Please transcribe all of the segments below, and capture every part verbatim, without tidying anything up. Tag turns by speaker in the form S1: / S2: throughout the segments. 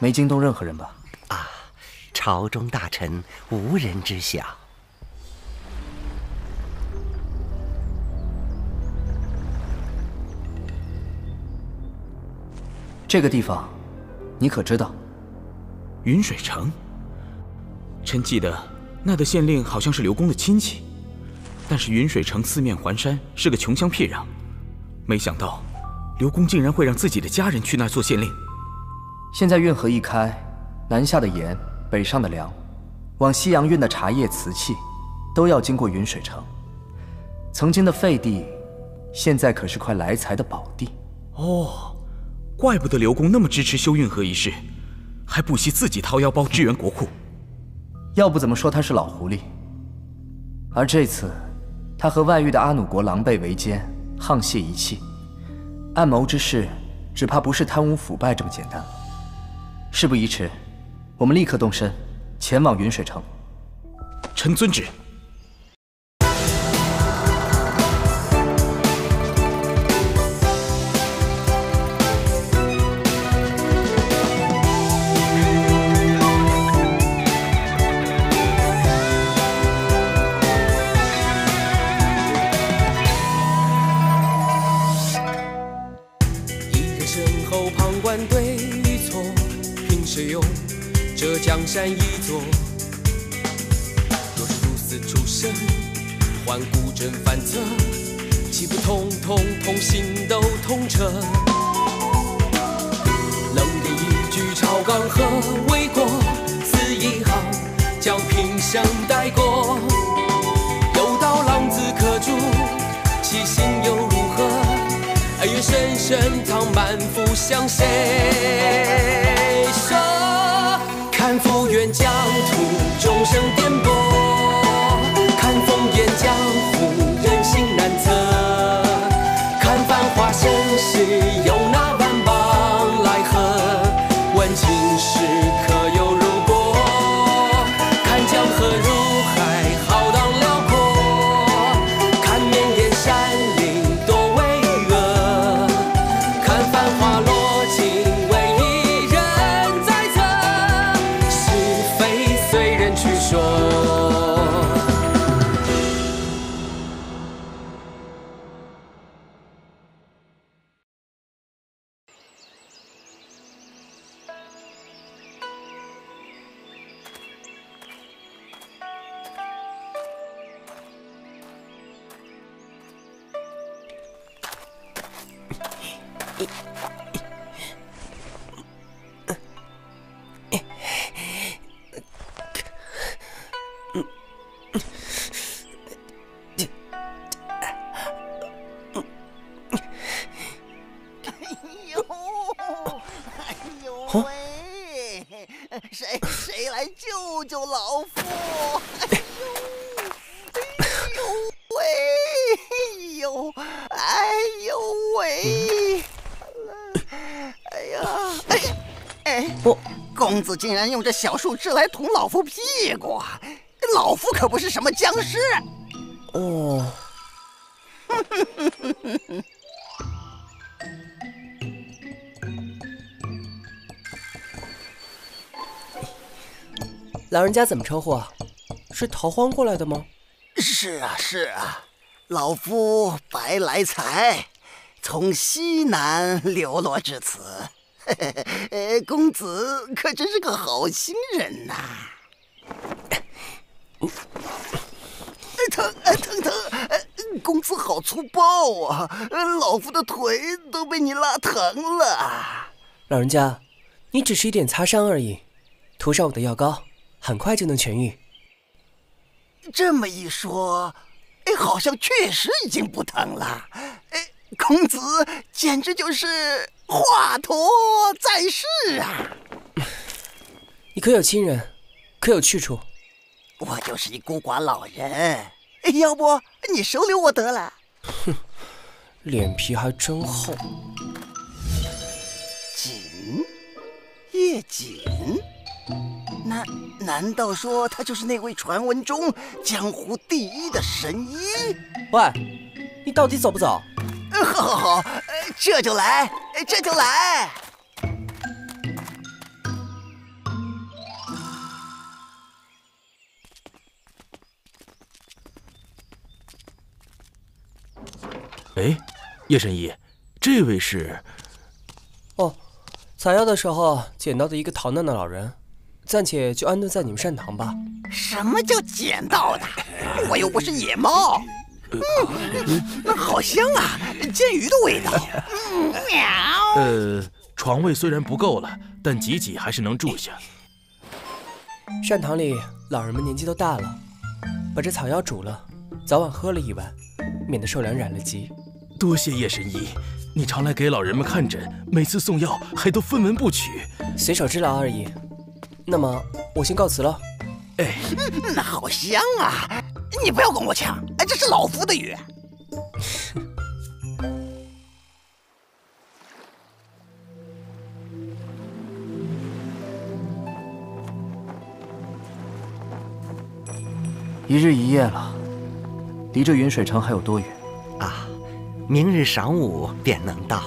S1: 没惊动任何人吧？
S2: 啊，朝中大臣无人知晓。
S1: 这个地方，你可知道？
S3: 云水城。臣记得那的县令好像是刘公的亲戚，但是云水城四面环山，是个穷乡僻壤，没想到刘公竟然会让自己的家人去那儿做县令。
S1: 现在运河一开，南下的盐，北上的粮，往西洋运的茶叶、瓷器，都要经过云水城。曾经的废地，现在可是块来财的宝地。
S3: 哦，怪不得刘公那么支持修运河一事，还不惜自己掏腰包支援国库。
S1: 要不怎么说他是老狐狸？而这次，他和外域的阿努国狼狈为奸，沆瀣一气，暗谋之事，只怕不是贪污腐败这么简单了。事不宜迟，我们立刻动身，前往云水城。
S3: 臣遵旨。
S4: 对与错，凭谁用这江山一座？若是如此出身，换古筝反侧，岂不通通通行都通彻？冷眼一句朝纲和为国，此一行将平生带过。有道浪子可住，其心又如何？哀怨深深藏满腹向谁说？看复原疆土，众生颠簸；看烽烟江湖，人心难测。看繁华盛世，有那万邦来和？问情时可有如果？看江河入海，浩荡辽阔；看绵延山岭，多巍峨。看繁华落尽，唯一人在侧，是非随人去说。
S5: 谁谁来救救老夫？哎呦，哎呦喂！哎呦，哎呦喂！哎呀，哎哎，
S3: 我
S5: 公子竟然用这小树枝来捅老夫屁股，老夫可不是什么僵尸。
S3: 哦。
S6: 老人家怎么称呼啊？是逃荒过来的吗？
S5: 是啊是啊，老夫白来财，从西南流落至此。呃，公子可真是个好心人呐！疼疼疼！公子好粗暴啊！老夫的腿都被你拉疼了。
S6: 老人家，你只是一点擦伤而已，涂上我的药膏，很快就能痊愈。
S5: 这么一说，哎，好像确实已经不疼了。哎，公子简直就是华佗在世啊！
S6: 你可有亲人？可有去处？
S5: 我就是一孤寡老人，要不你收留我得了？
S6: 哼，脸皮还真厚。
S5: 锦，叶锦。难难道说他就是那位传闻中江湖第一的神医？
S6: 喂，你到底走不走？
S5: 好好好，这就来，这就来。
S7: 哎，叶神医，这位是？
S6: 哦，采药的时候捡到的一个逃难的老人，暂且就安顿在你们善堂吧。
S5: 什么叫捡到的？我又不是野猫。嗯，那好香啊，煎鱼的味道。嗯，喵。
S7: 呃，床位虽然不够了，但挤挤还是能住下。
S6: 善堂里老人们年纪都大了，把这草药煮了，早晚喝了一碗，免得受凉染了疾。
S7: 多谢叶神医，你常来给老人们看诊，每次送药还都分文不取，
S6: 随手之劳而已。那么我先告辞了。
S7: 哎，
S5: 那好香啊！你不要跟我抢，哎，这是老夫的鱼。
S1: 一日一夜了，离这云水城还有多远？
S2: 啊，明日晌午便能到。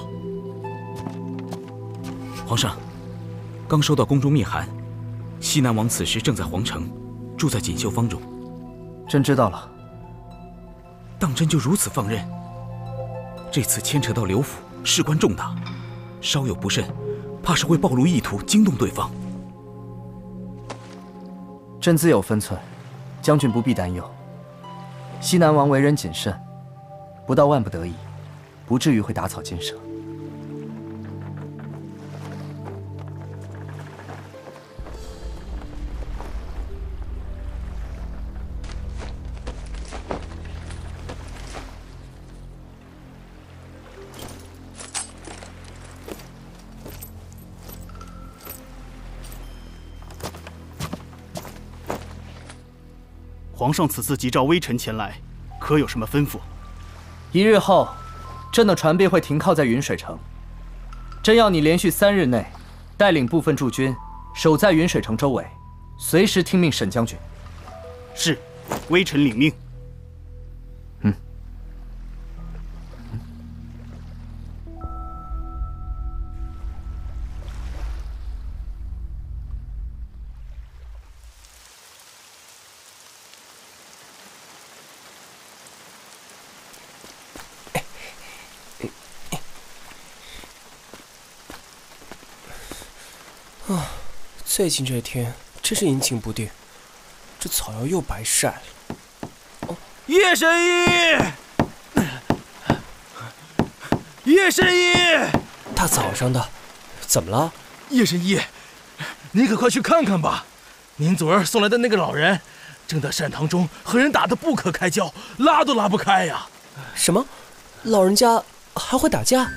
S3: 皇上，刚收到宫中密函，西南王此时正在皇城，住在锦绣坊中。
S1: 朕知道了。
S3: 当真就如此放任？这次牵扯到刘府，事关重大，稍有不慎，怕是会暴露意图，惊动对方。
S1: 朕自有分寸，将军不必担忧。西南王为人谨慎，不到万不得已，不至于会打草惊蛇。
S8: 皇上此次急召微臣前来，可有什么吩咐？
S1: 一日后，朕的船便会停靠在云水城。朕要你连续三日内，带领部分驻军守在云水城周围，随时听命沈将军。
S8: 是，微臣领命。
S1: 嗯。
S6: 啊，最近这天真是阴晴不定，这草药又白晒了。
S7: 哦，叶神医，叶神医，
S6: 大早上的，怎么了？
S7: 叶神医，你可快去看看吧！您昨儿送来的那个老人，正在善堂中和人打得不可开交，拉都拉不开呀！
S6: 什么？老人家还会打架？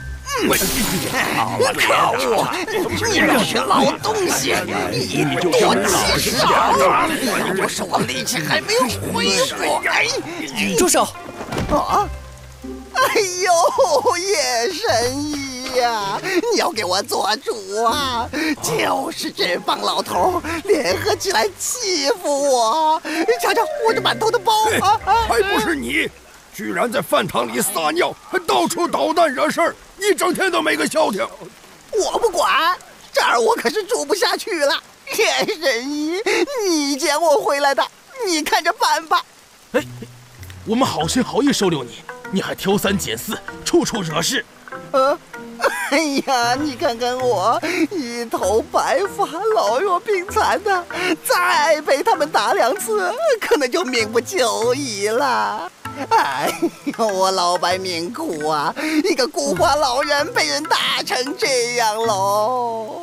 S5: 可恶！你们这群老东西，一多欺少！要是我力气还没有恢复，哎，
S6: 住手！
S5: 啊！哎呦，叶神医呀，你要给我做主啊！就是这帮老头联合起来欺负我，瞧瞧我这满头的包啊！
S9: 还不是你！居然在饭堂里撒尿，还到处捣蛋惹事儿，一整天都没个消停。
S5: 我不管，这儿我可是住不下去了。叶神医，你捡我回来的，你看着办吧。
S7: 哎，我们好心好意收留你，你还挑三拣四，处处惹事。
S5: 呃，哎呀，你看看我，一头白发，老弱病残的，再被他们打两次，可能就命不久矣了。哎呦，我老百命苦啊！一个孤寡老人被人打成这样喽！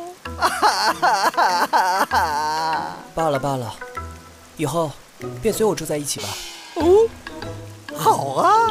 S6: 罢了罢了，以后便随我住在一起吧。
S5: 哦，好啊。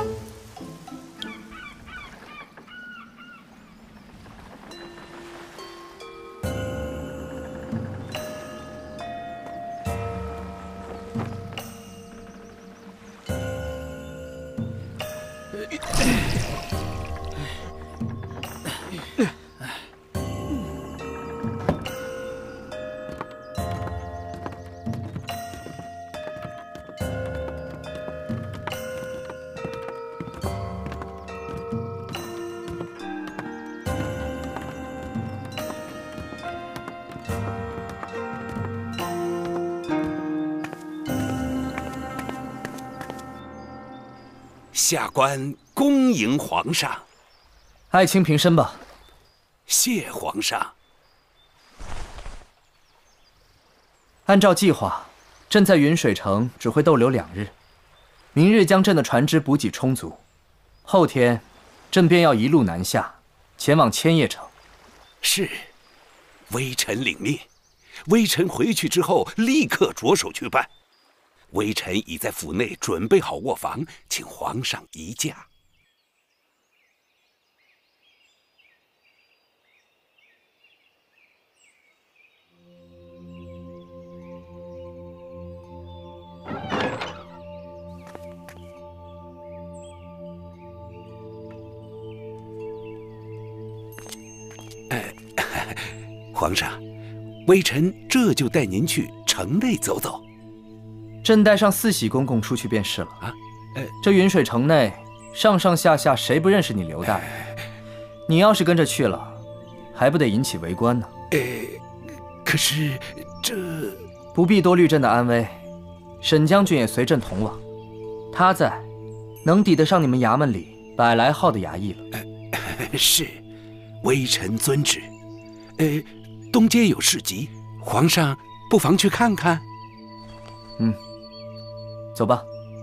S9: 下官
S10: 恭迎皇上。
S1: 爱卿平身吧。
S10: 谢皇上。
S1: 按照计划，朕在云水城只会逗留两日，明日将朕的船只补给充足，后天，朕便要一路南下，前往千叶城。
S10: 是，微臣领命。微臣回去之后，立刻着手去办。微臣已在府内准备好卧房，请皇上移驾。皇上，微臣这就带您去城内走走。
S1: 朕带上四喜公公出去便是了。
S10: 啊，呃，
S1: 这云水城内上上下下谁不认识你刘大人？你要是跟着去了，还不得引起围观呢？
S10: 呃，可是这
S1: 不必多虑朕的安危，沈将军也随朕同往。他在，能抵得上你们衙门里百来号的衙役了。
S10: 呃、是，微臣遵旨。呃。东街有市集，皇上不妨去看看。
S1: 嗯，走吧。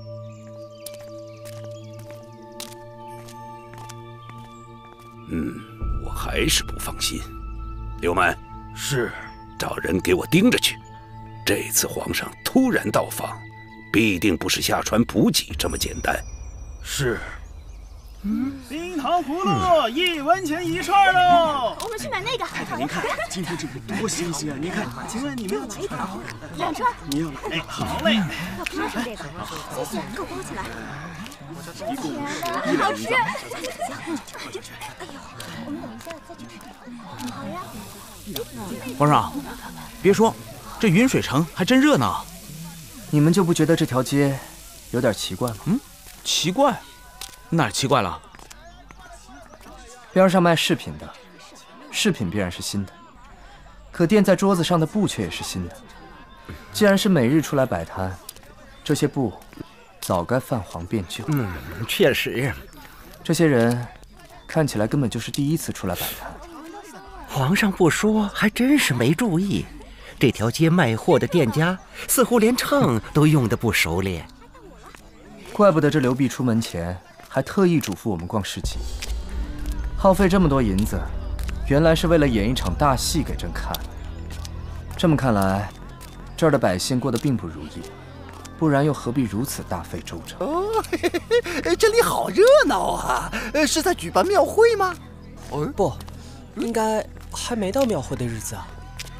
S10: 嗯，我还是不放心。刘满，
S7: 是，
S10: 找人给我盯着去。这次皇上突然到访，必定不是下船补给这么简单。
S7: 是。
S8: 嗯，冰糖葫芦、嗯、一文钱一串喽！
S11: 我们去买那个。
S8: 太太，您看今天这个多新鲜啊！您看，请问你们要几串？
S11: 两串。
S8: 你要哎，好嘞。
S11: 要多少这个？谢谢，给我包起来。
S8: 一共是
S11: 一两一张。
S8: 哎
S11: 呦，我们等一下再去吃。好呀。
S3: 皇上，别说，这云水城还真热闹。
S1: 你们就不觉得这条街有点奇怪吗？
S3: 嗯，奇怪。哪儿奇怪了？
S1: 边上卖饰品的，饰品必然是新的，可垫在桌子上的布却也是新的。既然是每日出来摆摊，这些布早该泛黄变旧。
S2: 嗯，确实，
S1: 这些人看起来根本就是第一次出来摆摊。
S2: 皇上不说，还真是没注意，这条街卖货的店家似乎连秤都用得不熟练。
S1: 怪不得这刘弼出门前还特意嘱咐我们逛市集，耗费这么多银子，原来是为了演一场大戏给朕看。这么看来，这儿的百姓过得并不如意，不然又何必如此大费周章？
S5: 哦，嘿嘿嘿，这里好热闹啊！是在举办庙会吗？
S6: 哦，不，应该还没到庙会的日子啊。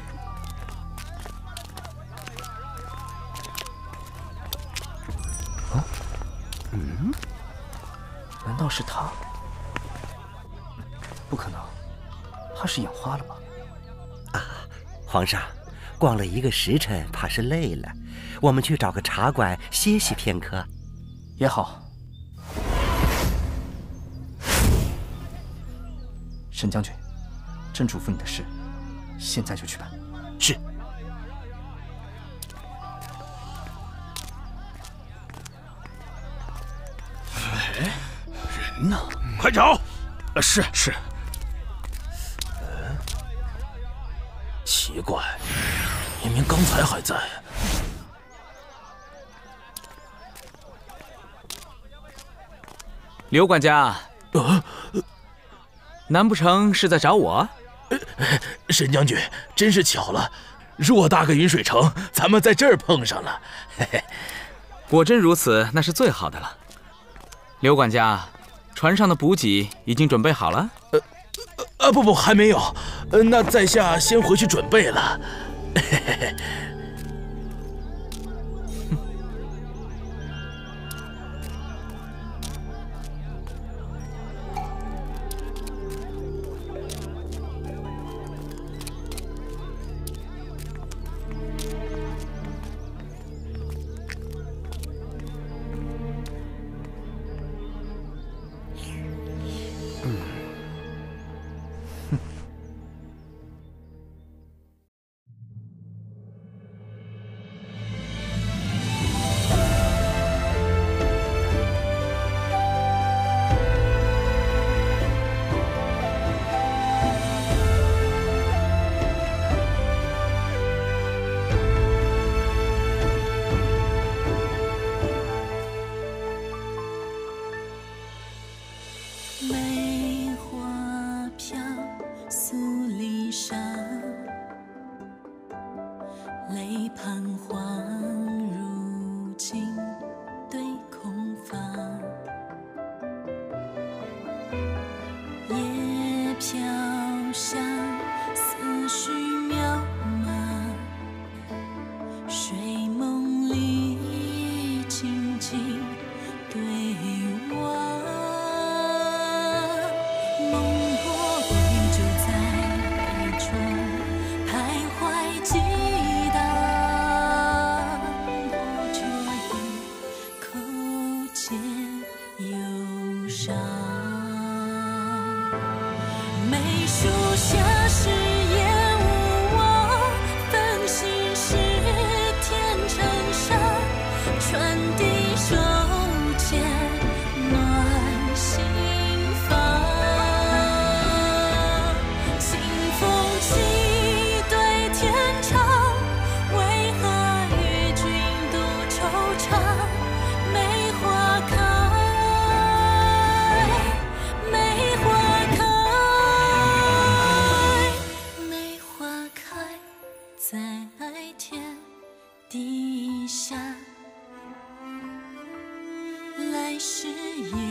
S1: 啊？嗯？难道是他？不可能，他是眼花了吧？
S2: 啊，皇上，逛了一个时辰，怕是累了，我们去找个茶馆歇息片刻。
S1: 也好。沈将军，朕嘱咐你的事，现在就去办。
S3: 是。
S7: 哎，人呢？快找！呃，是是。嗯，奇怪，明明刚才还在。
S3: 刘管家，
S7: 呃，
S3: 难不成是在找我？
S7: 呃，沈将军，真是巧了，偌大个云水城，咱们在这儿碰上了。嘿嘿，
S3: 果真如此，那是最好的了。刘管家，船上的补给已经准备好了？
S7: 呃，呃，不不，还没有。呃，那在下先回去准备了。嘿嘿嘿。
S12: 泪彷徨，如今对空房。夜飘香，思绪渺茫，睡梦里静静对望。梦破归就在杯中徘徊激荡，不觉一口解忧伤。梅树下誓言无望，分心是天成伤，传递手间暖心房。清风起对天长，为何与君独惆怅？梅花开，梅花开，梅花开在天地下。来世有